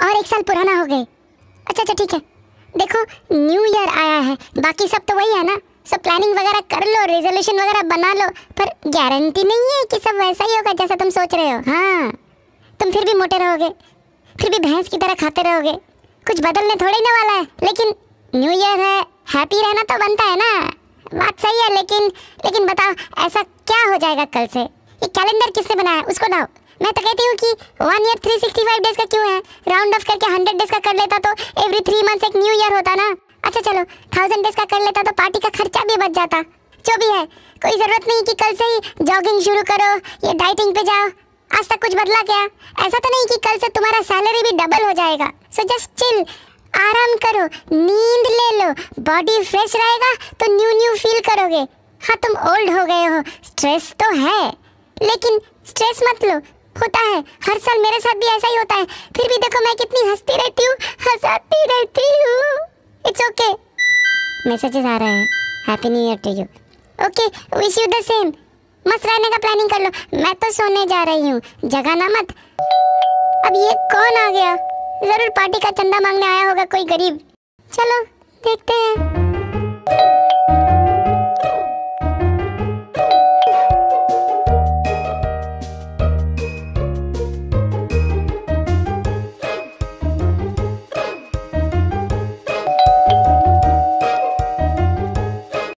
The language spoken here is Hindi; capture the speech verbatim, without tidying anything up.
और एक साल पुराना हो गए। अच्छा अच्छा ठीक है, देखो न्यू ईयर आया है, बाकी सब तो वही है ना, सब प्लानिंग वगैरह कर लो, रेजोल्यूशन वगैरह बना लो, पर गारंटी नहीं है कि सब वैसा ही होगा जैसा तुम सोच रहे हो। हाँ, तुम फिर भी मोटे रहोगे, फिर भी भैंस की तरह खाते रहोगे, कुछ बदलने थोड़े ना वाला है। लेकिन न्यू ईयर है, हैप्पी रहना तो बनता है ना। बात सही है, लेकिन लेकिन बताओ ऐसा क्या हो जाएगा कल से? ये कैलेंडर किसने बनाया उसको लाओ। मैं तो कहती हूँ कि one year three sixty five days का क्यों है, राउंड ऑफ करके हंड्रेड डेज का कर लेता तो एवरी थ्री मंथ्स एक न्यू ईयर होता ना। अच्छा चलो थाउजेंड डेज का कर लेता तो पार्टी का खर्चा भी बच जाता। जो भी है, कोई जरूरत नहीं कि कल से ही जॉगिंग शुरू करो, ये डाइटिंग पे जाओ। आज तक कुछ बदला क्या? ऐसा तो नहीं कि कल से तुम्हारा सैलरी भी डबल हो जाएगा। सो जस्ट चिल, आराम करो, नींद ले लो, बॉडी फ्रेश रहेगा तो न्यू न्यू फील करोगे। हाँ तुम ओल्ड हो गए हो, स्ट्रेस तो है, लेकिन स्ट्रेस मत लो, होता है, हर साल मेरे साथ भी ऐसा ही होता है, फिर भी देखो मैं कितनी हंसती रहती हूँ, हंसाती रहती हूँ। It's okay. मैसेजेस आ रहे हैं, happy new year to you. Okay, wish you the same. मस्त रहने का प्लानिंग कर लो, मैं तो सोने जा रही हूँ, जगाना मत। अब ये कौन आ गया? जरूर पार्टी का चंदा मांगने आया होगा कोई गरीब। चलो देखते हैं।